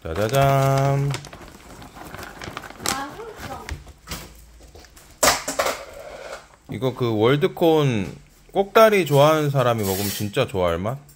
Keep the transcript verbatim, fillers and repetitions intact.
짜자잔. 이거 그 월드콘 꼭다리 좋아하는 사람이 먹으면 진짜 좋아할 맛?